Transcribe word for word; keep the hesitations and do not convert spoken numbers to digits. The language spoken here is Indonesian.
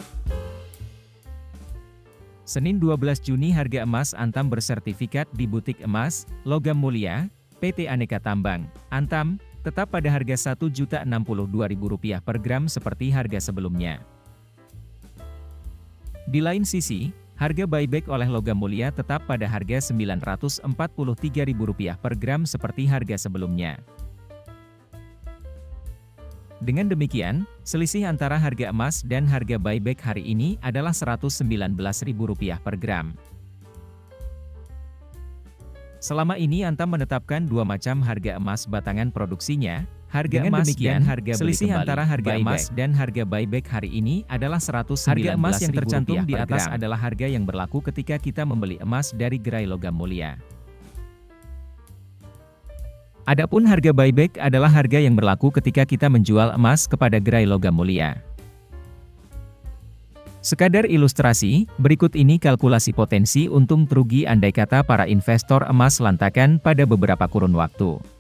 Senin dua belas Juni harga emas Antam bersertifikat di Butik Emas, Logam Mulia, P T Aneka Tambang, Antam, tetap pada harga satu juta enam puluh dua ribu rupiah per gram seperti harga sebelumnya. Di lain sisi, harga buyback oleh Logam Mulia tetap pada harga sembilan ratus empat puluh tiga ribu rupiah per gram seperti harga sebelumnya. Dengan demikian, selisih antara harga emas dan harga buyback hari ini adalah seratus sembilan belas ribu rupiah per gram. Selama ini Antam menetapkan dua macam harga emas batangan produksinya, harga Dengan emas demikian, dan harga beli selisih kembali. antara harga Buyback emas dan harga buyback hari ini adalah seratus sembilan belas ribu rupiah per gram. Harga emas yang tercantum di atas adalah harga yang berlaku ketika kita membeli emas dari gerai Logam Mulia. Adapun harga buyback adalah harga yang berlaku ketika kita menjual emas kepada gerai Logam Mulia. Sekadar ilustrasi, berikut ini kalkulasi potensi untung rugi andai kata para investor emas lantakan pada beberapa kurun waktu.